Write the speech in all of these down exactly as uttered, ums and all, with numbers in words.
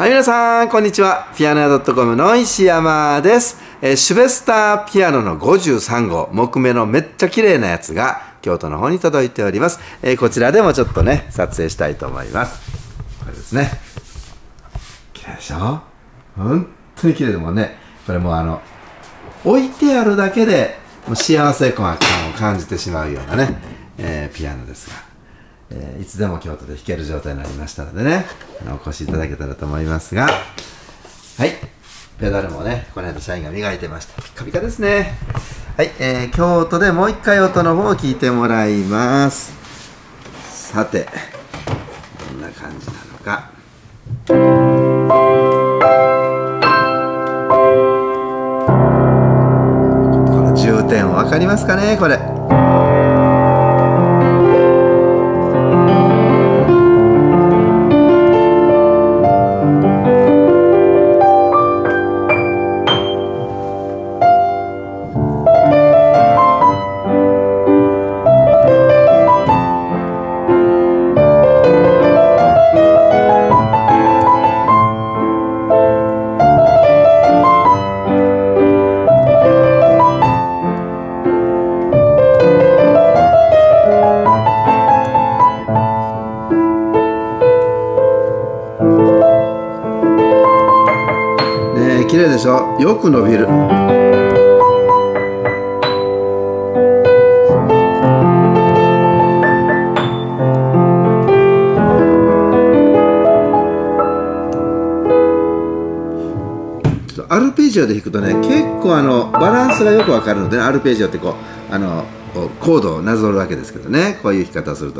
はい、皆さん、こんにちは。ピアノ屋 .com の石山です。えー、シュベスターピアノのごじゅうさんごう、木目のめっちゃ綺麗なやつが京都の方に届いております。えー、こちらでもちょっとね、撮影したいと思います。これですね。綺麗でしょ？本当に綺麗でもね、これもうあの、置いてあるだけでもう幸せ感を感じてしまうようなね、えー、ピアノですが。えー、いつでも京都で弾ける状態になりましたのでね、あのお越しいただけたらと思いますが、はい、ペダルもね、この間社員が磨いてました。ピカピカですね。はい、えー、京都でもう一回音の方を聞いてもらいます。さて、どんな感じなのか。この重点分かりますかね、これ。綺麗でしょ？よく伸びる。アルペジオで弾くとね、結構あのバランスがよくわかるので、ね、アルペジオってこうあのこうコードをなぞるわけですけどね、こういう弾き方をすると。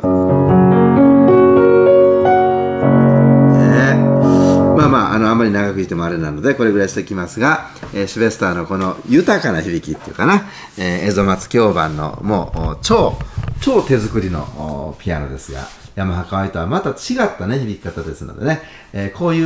まあまあ、あの、あんまり長く弾いてもあれなので、これぐらいしておきますが、えー、シュベスターのこの豊かな響きっていうかな、えー、エゾマツ響板のもう超、超手作りのピアノですが、ヤマハカワイとはまた違ったね、響き方ですのでね、えー、こういう、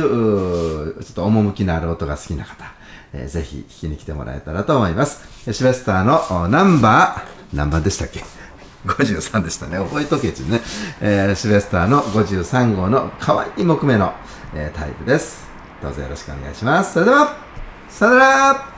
うちょっと趣のある音が好きな方、えー、ぜひ弾きに来てもらえたらと思います。シュベスターのナンバー、何番でしたっけ？ごじゅうさんでしたね。覚えとけちね。えー、シュベスターのごじゅうさんごうの可愛い木目のえー、タイプです。どうぞよろしくお願いします。それでは、さよなら。